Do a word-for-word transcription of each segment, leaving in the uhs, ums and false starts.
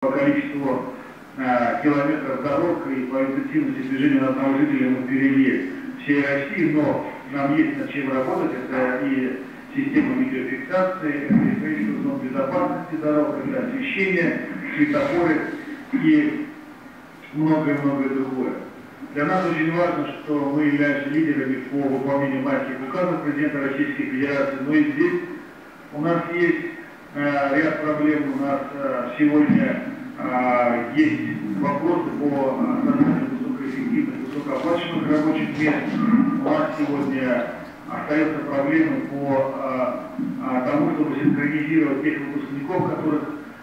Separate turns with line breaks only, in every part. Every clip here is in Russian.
По количеству э, километров дорог и по интенсивности движения на одного жителя мы впереди всей России, но нам есть над чем работать. Это и система видеофиксации, это и строительство зон безопасности дорог, это освещение, светофоры и многое-многое другое. Для нас очень важно, что мы являемся лидерами по выполнению майских указов президента Российской Федерации, но и здесь у нас есть э, ряд проблем. У нас э, сегодня э, есть вопросы по созданию высокоэффективных, высокооплачиваемых рабочих мест. У нас сегодня остаются проблемы по э, тому, чтобы синхронизировать тех выпускников, которых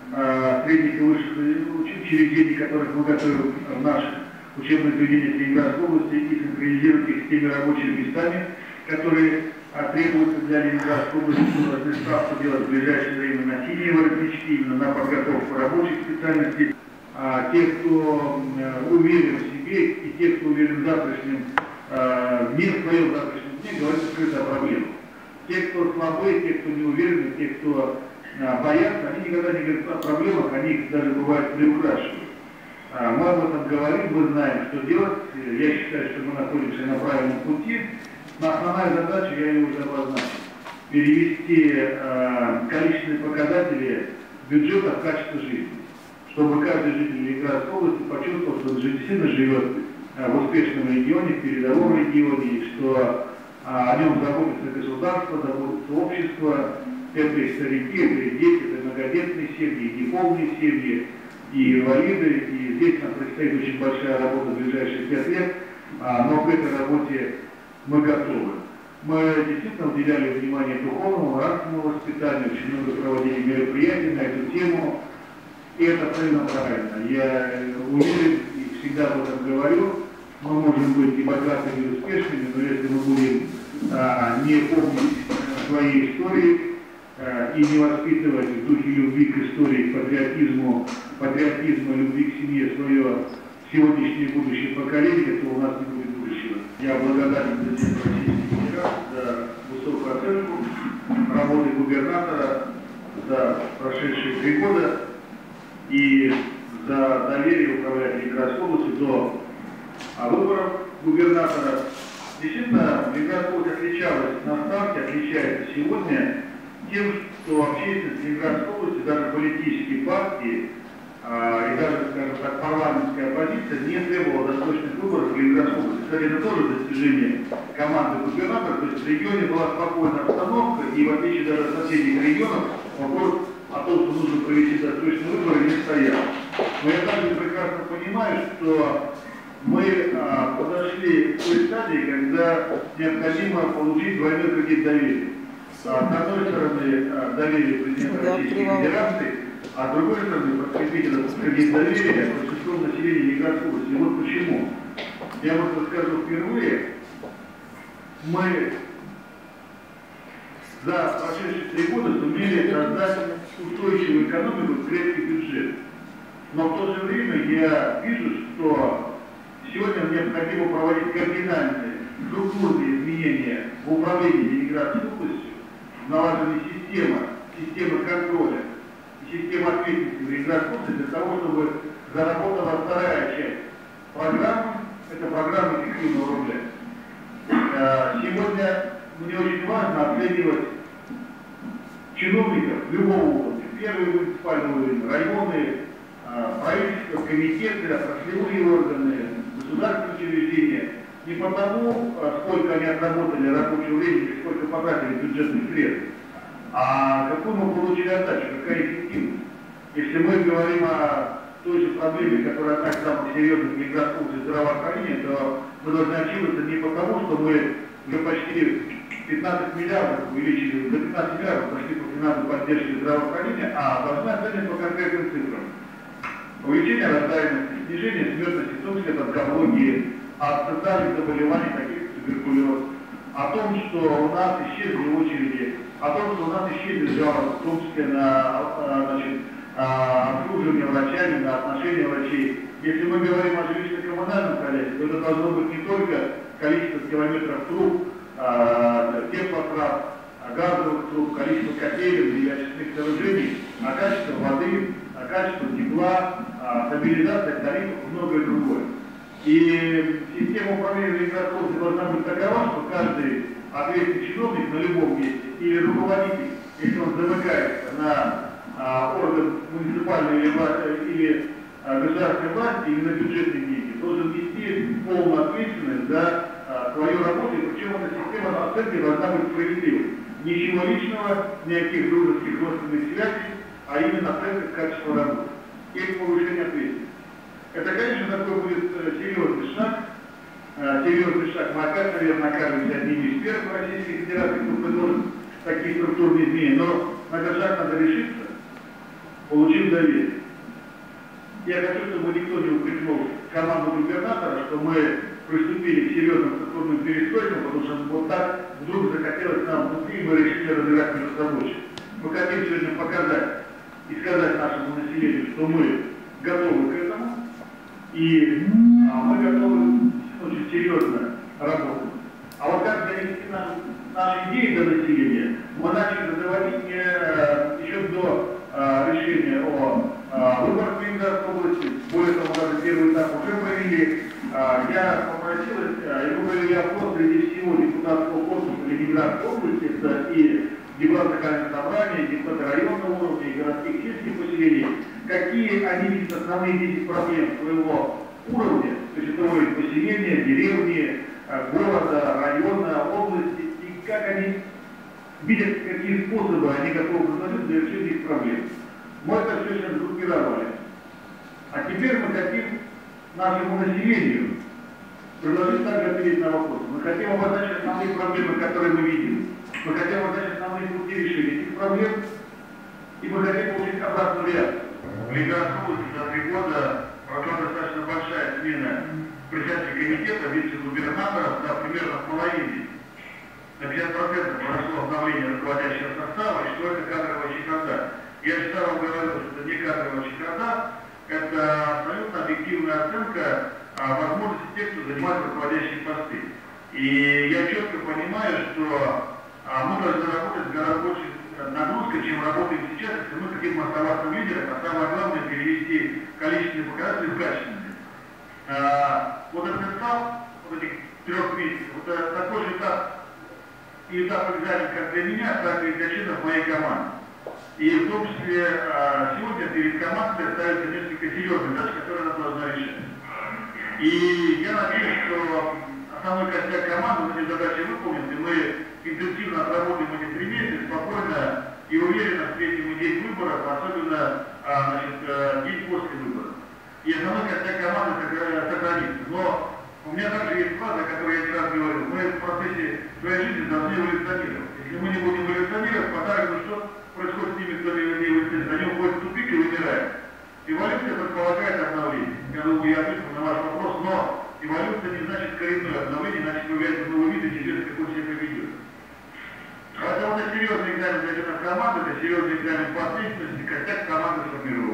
э, средних и высших учреждений, которых мы готовим в наших учебных заведениях Ленинградской области, и синхронизировать их с теми рабочими местами, которые а, требуются для Ленинградской области. Мы должны ставку делать в ближайшее время на синие воротнички, именно на подготовку рабочих специальностей. А, те, кто а, уверен в себе, и те, кто уверен в завтрашнем а, дне, в своем завтрашнем дне, говорят открыто о проблемах. Те, кто слабые, те, кто не уверены, те, кто а, боятся, они никогда не говорят о проблемах, они их даже бывает приукрашивают. Мы об этом говорим, мы знаем, что делать. Я считаю, что мы находимся на правильном пути. Но основная задача, я ее уже обозначил, перевести э, количественные показатели бюджета в качество жизни. Чтобы каждый житель Ленинградской области почувствовал, что он действительно живет э, в успешном регионе, в передовом регионе, и что э, о нем заботится государство, заботится общество. Это и старики, это и дети, это многодетные семьи, и неполные семьи, и инвалиды, и здесь нам предстоит очень большая работа в ближайшие пять лет, а, но к этой работе мы готовы. Мы действительно уделяли внимание духовному, нравственному воспитанию, очень много проводили мероприятий на эту тему, и это абсолютно правильно. Я уверен и всегда об этом говорю, мы можем быть и богатыми, и успешными, но если мы будем а, не помнить свои истории, и не воспитывать в духе любви к истории, к патриотизму, патриотизма, любви к семье свое сегодняшнее и будущее поколение, то у нас не будет будущего. Я благодарен президенту Российской Федерации за высокую оценку работы губернатора за прошедшие три года и за доверие управлять Ленинградской областью до выборов губернатора. Действительно, Ленинградская область отличалась на старте, отличается сегодня тем, что общественность Ленинградской области, даже политические партии а, и даже, скажем так, парламентская оппозиция не требовала досрочных выборов в Ленинградской области. Кстати, это тоже достижение команды губернатора, то есть в регионе была спокойная обстановка, и в отличие даже от соседних регионов, вопрос о том, что нужно провести досрочные выборы, не стоял. Но я также прекрасно понимаю, что мы а, подошли к той стадии, когда необходимо получить двойной кредит доверия. С одной стороны, доверие президента Российской Федерации, а с другой стороны, подкрепить этот кредит доверия большинством населения Ленинградской области. И вот почему. Я вот расскажу впервые. Мы за прошедшие три года сумели создать устойчивую экономику, крепкий бюджет. Но в то же время я вижу, что сегодня необходимо проводить кардинальные структурные изменения в управлении Ленинградской областью. Налажена система, система контроля и система ответственности в Ленинградской области для того, чтобы заработала вторая часть программы, это программа эффективного рубля. Сегодня мне очень важно оценивать чиновников любого уровня, первый муниципальный уровень, районы, правительства, комитеты, отраслевые органы, государственные учреждения. Не потому, сколько они отработали рабочего времени, сколько потратили бюджетных средств, а какую мы получили отдачу, какая эффективность. Если мы говорим о той же проблеме, которая одна из самых серьезных в Ленинградской области здравоохранения, то мы должны отчитываться не потому, что мы уже почти пятнадцать миллиардов увеличили, до пятнадцати миллиардов пошли по финансовой поддержке здравоохранения, а должны оценивать по конкретным цифрам. Увеличение рождаемости, снижение смертности, в том числе от онкологии, от социальных заболеваний, таких как туберкулез, о том, что у нас исчезли очереди, о том, что у нас исчезли жалобы, в том числе на значит, обслуживание врачами, на отношения врачей. Если мы говорим о жилищно-коммунальном хозяйстве, то это должно быть не только количество километров труб, теплотрасс, газовых труб, количество котелен и очистных сооружений, а качество воды, качество тепла, стабилизация тарифов и многое другое. И система управления электротранспортом должна быть такова, что каждый ответственный чиновник на любом месте или руководитель, если он замыкается на а, орган муниципальной или, или а, государственной власти или на бюджетные деньги, должен нести полную ответственность за а, свою работу, и причем эта система оценки должна быть справедливой. Ничего личного, никаких дружеских родственных связей, а именно оценка качества работы и повышение ответственности. Это, конечно, такой будет серьезный шаг, серьезный шаг. Мы опять, наверное, окажемся одними из первых в Российской Федерации, кто предложит такие структурные изменения, но на этот шаг надо решиться, получив доверие. Я хочу, чтобы никто не упрекнул команду губернатора, что мы приступили к серьезным структурным перестройкам, потому что вот так вдруг захотелось нам внутри, и мы решили разбирать между собой. Мы хотим сегодня показать и сказать нашему населению, что мы готовы к этому, и а, мы готовы очень серьезно работать. А вот как донести наши, наши идеи до населения, мы начали доводить не, еще до а, решения о а, выборах в Ленинградской области. Более того, даже первый этап уже провели. А, я попросил, и мы провели опрос среди всего депутатского корпуса Ленинградской области, это и депутаты законодательного собрания, депутаты районного уровня и городских сельских поселений, какие они видят основные десять проблем своего уровня, то есть это уровень поселения, деревни, города, района, области, и как они видят, какие способы они готовы предложить для решения их проблем. Мы это все сейчас группировали. А теперь мы хотим нашему населению предложить также ответить на вопросы. Мы хотим обозначить основные проблемы, которые мы видим. Мы хотим обозначить основные пути решения этих проблем, и мы хотим получить обратную реакцию. В Ленинградской области за три года прошла достаточно большая смена председателя комитета, вице-губернаторов, да, примерно в половине. На пятьдесят процентов прошло обновление руководящего состава, и что это кадровая чехарда. Я всегда вам говорил, что это не кадровая чехарда, это абсолютно объективная оценка а, возможности тех, кто занимает руководящие посты. И я четко понимаю, что а, мы должны работать с гораздо большей нагрузкой, чем работаем сейчас, если мы хотим оставаться в лидерах, а самое главное перевести количественные показатели в качественные. А, вот этот этап, вот этих трех месяцев, вот это такой же этап, и этап экзамен как для меня, так и для членов моей команды. И в том числе а, сегодня перед командой ставится несколько серьезных задач, которые она должна решать. И я надеюсь, что основной костяк команды эти задачи выполнит, и мы интенсивно отработаем эти три месяца, спокойно и уверенно встретим и день выборов, особенно а, значит, день после выборов. И основной костяк команды сохранится. Но у меня также есть фраза, о которой я не раз говорил. Мы в процессе своей жизни должны эволюционировать. Если мы не будем эволюционировать, подарок, ну что происходит с ними, кто не эволюционирует, они уходят в тупик и вымирают. Эволюция предполагает обновление. Я думаю, я ответил на ваш вопрос, но эволюция не значит коренное обновление, значит появляется новый вид, и неизвестно, как он себя поведет. Это вот серьезный экзамен для членов команды, это серьезный экзамен по ответственности, костяк команды сформирован.